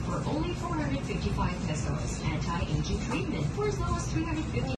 for only 455 pesos. Anti-aging treatment for as low as 350